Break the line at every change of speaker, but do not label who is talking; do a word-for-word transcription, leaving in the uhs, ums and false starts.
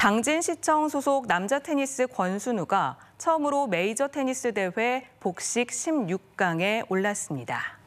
당진시청 소속 남자 테니스 권순우가 처음으로 메이저 테니스 대회 복식 십육 강에 올랐습니다.